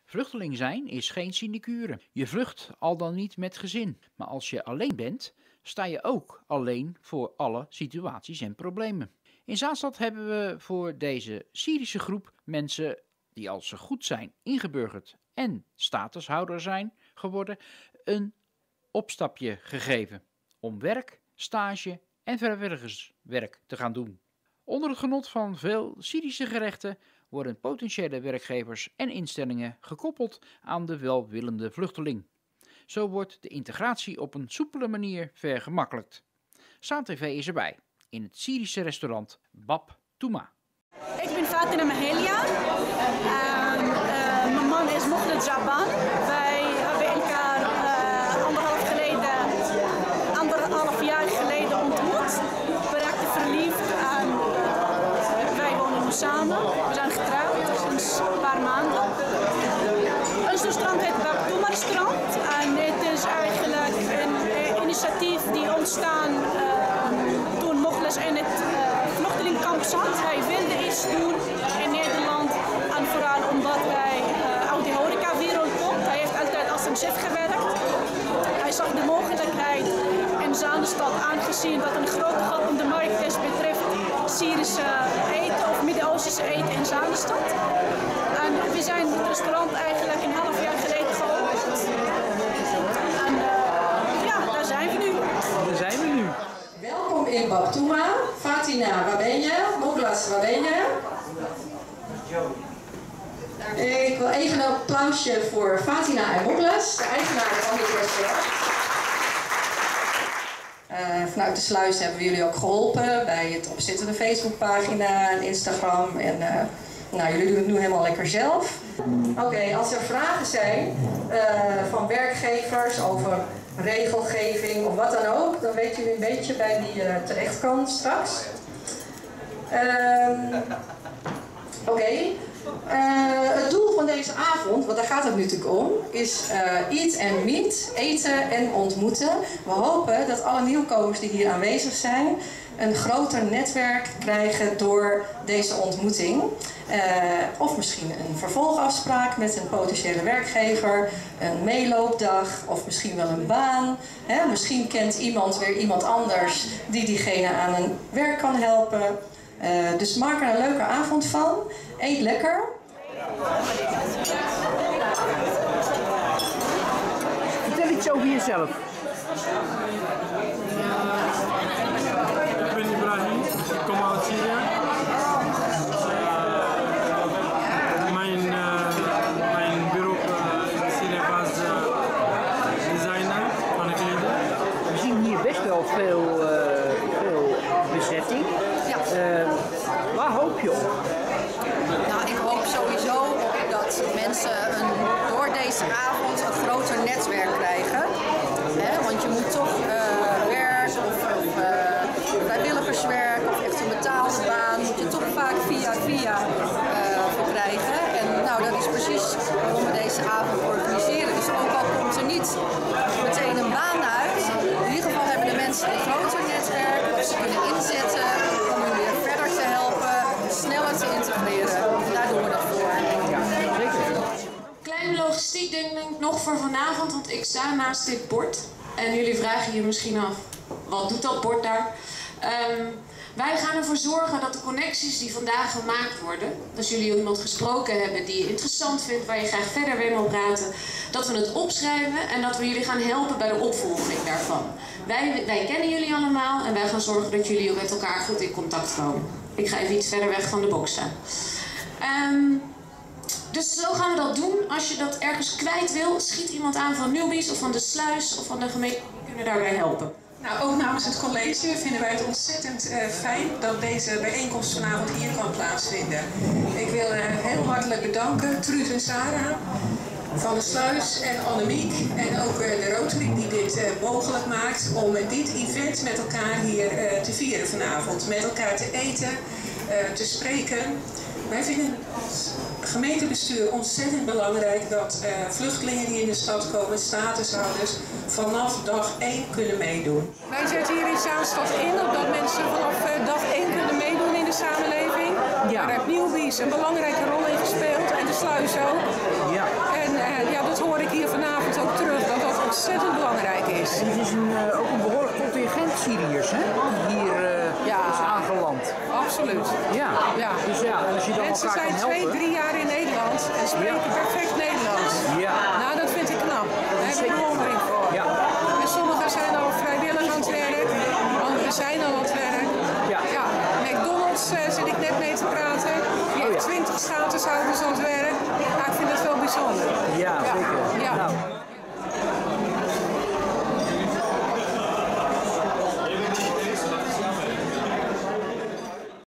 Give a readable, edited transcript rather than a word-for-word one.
Vluchteling zijn is geen sinecure. Je vlucht al dan niet met gezin. Maar als je alleen bent, sta je ook alleen voor alle situaties en problemen. In Zaanstad hebben we voor deze Syrische groep mensen die als ze goed zijn ingeburgerd en statushouder zijn geworden, een opstapje gegeven om werk, stage en vrijwilligerswerk te gaan doen. Onder het genot van veel Syrische gerechten worden potentiële werkgevers en instellingen gekoppeld aan de welwillende vluchteling. Zo wordt de integratie op een soepele manier vergemakkelijkt. Zaan TV is erbij in het Syrische restaurant Bab Touma. Ik ben Fatima Mahelia. Mijn man is Mokhlet Jaban. Wij hebben elkaar anderhalf jaar geleden ontmoet. We raakten verliefd en wij wonen nu samen. We zijn getrouwd sinds een paar maanden. Ons restaurant heet Bab Touma restaurant. En het is eigenlijk een initiatief die ontstaan toen Mokhlet in het vluchtelingkamp zat. Hij wilde iets doen in Nederland en vooral omdat hij uit de horecawereld komt. Hij heeft altijd als een chef gewerkt. Hij zag de mogelijkheid in Zaanstad, aangezien dat een grote gat op de markt is betreft Syrische eten of Midden-Oosterse eten in Zaanstad. En we zijn het restaurant eigenlijk een half jaar geleden geopend. En ja, daar zijn we nu. Welkom in Bab Touma. Fatina, waar ben je? Mokhlet, waar ben je? Ik wil even een applausje voor Fatina en Mokhlet, de eigenaren van dit restaurant. Vanuit de Sluis hebben we jullie ook geholpen bij het opzetten van de Facebookpagina en Instagram. En jullie doen het nu helemaal lekker zelf. Oké, als er vragen zijn van werkgevers over regelgeving of wat dan ook, dan weten jullie een beetje bij wie je terecht kan straks. Het doel van deze avond, want daar gaat het natuurlijk om, is eat and meet, eten en ontmoeten. We hopen dat alle nieuwkomers die hier aanwezig zijn een groter netwerk krijgen door deze ontmoeting. Of misschien een vervolgafspraak met een potentiële werkgever, een meeloopdag of misschien wel een baan. Misschien kent iemand weer iemand anders die diegene aan een werk kan helpen. Dus maak er een leuke avond van. Eet lekker. Vertel iets over jezelf. Ik ben Ibrahim, ik kom uit Syrië. Mijn beroep in Syrië was designer van de kleding. We zien hier best wel veel bezetting. Ja. Waar hoop je op? Nou, ik hoop sowieso dat mensen door deze avond een groter netwerk krijgen. Want je moet toch werk of vrijwilligerswerk of echt een betaalde baan, moet je toch vaak via verkrijgen. En nou, dat is precies waarom we deze avond organiseren. Dus ook al komt er niet meteen een baan uit, in ieder geval hebben de mensen een groter netwerk wat ze kunnen inzetten om hun weer verder te helpen, sneller te integreren. En daar doen we dat voor. Ja, zeker. Kleine logistiek denk ik nog voor vanavond, want ik sta naast dit bord. En jullie vragen je misschien af, wat doet dat bord daar? Wij gaan ervoor zorgen dat de connecties die vandaag gemaakt worden, als jullie iemand gesproken hebben die je interessant vindt, waar je graag verder mee wil praten, dat we het opschrijven en dat we jullie gaan helpen bij de opvolging daarvan. Wij kennen jullie allemaal en wij gaan zorgen dat jullie ook met elkaar goed in contact komen. Ik ga even iets verder weg van de box staan. Dus zo gaan we dat doen. Als je dat ergens kwijt wil, schiet iemand aan van Newbies of van de Sluis of van de gemeente. Die kunnen daarbij helpen. Nou, ook namens het college vinden wij het ontzettend fijn dat deze bijeenkomst vanavond hier kan plaatsvinden. Ik wil heel hartelijk bedanken Truus en Sarah van de Sluis en Annemiek en ook de Rotary die dit mogelijk maakt om dit event met elkaar hier te vieren vanavond. Met elkaar te eten, te spreken. Wij vinden als gemeentebestuur ontzettend belangrijk dat vluchtelingen die in de stad komen, statushouders, vanaf dag 1 kunnen meedoen. Wij zetten hier in Zaanstad in dat mensen vanaf dag 1 kunnen meedoen in de samenleving. Ja. Daar heeft Newbies een belangrijke rol in gespeeld en de Sluis ook. Ja. En absoluut. Ja. Ja. Dus ja, en als je dan Mensen elkaar kan zijn helpen. 2-3 jaar in Nederland en spreken perfect Nederlands. Ja. Nou, dat vind ik knap. Daar heb ik zeker bewondering voor. Ja. En sommigen zijn al vrijwillig aan het werk, anderen zijn al aan het werk. Ja. Ja, McDonald's zit ik net mee te praten. Die heeft 20 statushouders aan het werk. Nou, ik vind dat wel bijzonder.